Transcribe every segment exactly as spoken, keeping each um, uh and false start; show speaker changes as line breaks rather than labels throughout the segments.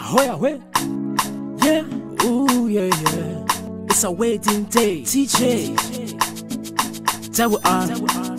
Oh yeah, wait. Yeah, ooh yeah, yeah. It's a waiting day. T J. Tawu R.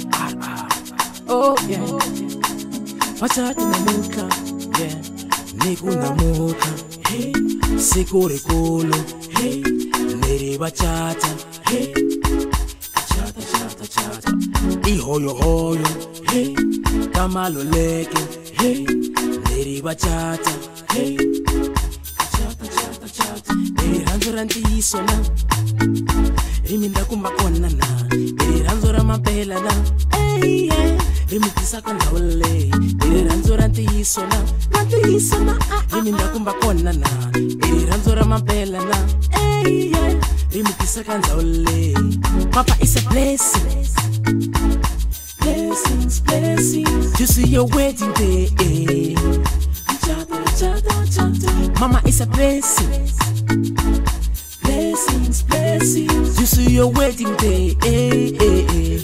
Oh yeah. Pachati na muka. Yeah. Niku na muka. Hey. Sikuri kulu. Hey. Neri bachata. Hey. Chata chata chata. Ihoyo hoyo. Hey. Kamalo leke. Hey. Neri bachata. Hey. Chata chata chata. Eri ranzoranti isona. Riminda kumba kona na. Eri ranzora mapela na. Hey yeah. Rimikisa kanda ole. Eri ranzoranti isona. Ranti isona. Riminda kumba kona na. Eri ranzora mapela na. Hey yeah. Rimikisa kanda ole. Papa is a blessing. Blessings, blessings. You see your wedding day. Eh. Mama is a blessing. Blessings, blessings. You see your wedding day. Eh, eh, eh.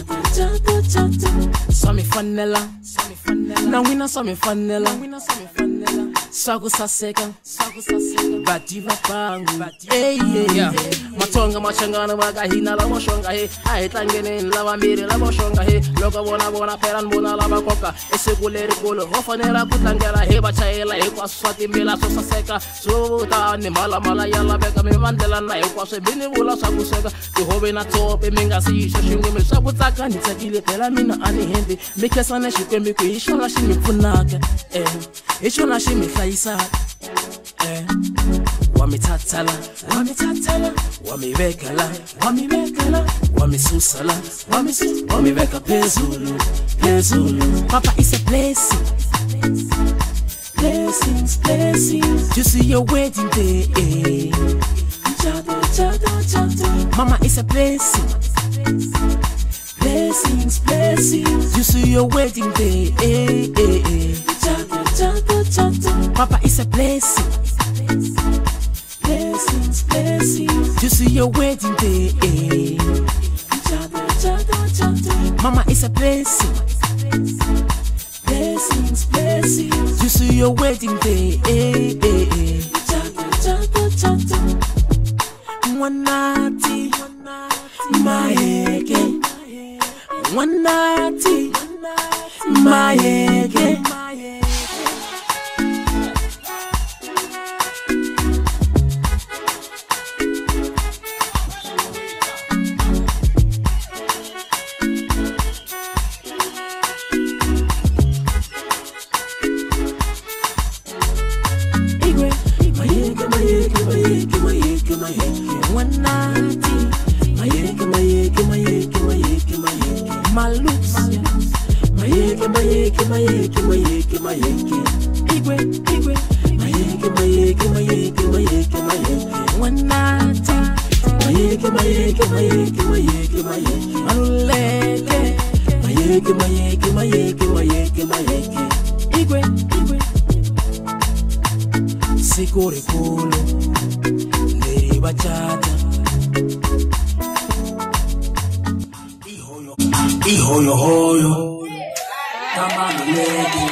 Sami fanela. Now we know sami fanela. Sagu saseka. Bativa pangu. Eh, eh, yeah. Matonga machangana magahina la moshonga he. Aitangene la wamiri la moshonga he. Loka bona bona peran bona la bakoka. Ese kuleri kulo. Hofanera kutangela he bachaela he kwa swati mila so saseka. Suta ni mala mala yala beka me mandela na he kwa se bini bula sagu seka. Ti hobe na tope minga si shoshingi me sagu taka ni takile pela mina ani hindi. Mikesa na shikwe miku isho na shimi punake. Eh, isho na shimi kaisa. Eh, wami tatala, wami tatala, wami vekala, wami vekala, wami susala, wami sus, wami veka pezulu, pezulu. Papa is a blessing. Blessings, blessings. You see your wedding day. Eh. Chata, chata, chata. Mama is a blessing. Blessings, blessings. You see your wedding day. Eh, eh, eh. Chata, chata, chata. Papa is a blessing. Blessings, blessings. You see your wedding day. Eh. Chata, chata, chata. Mama is a blessing. Blessings, blessings. You see your wedding day. Eh, eh, eh. Chata, chata, chata. Wanati, maege. Wanati, maege. Malux, mayeke mayeke mayeke mayeke mayeke. Igwe igwe mayeke mayeke mayeke mayeke mayeke. Wanati mayeke mayeke mayeke mayeke mayeke. Maluleke mayeke mayeke mayeke mayeke mayeke. Igwe igwe sikore kulu neri bachata. Ihoyo hoyo, kamano lady.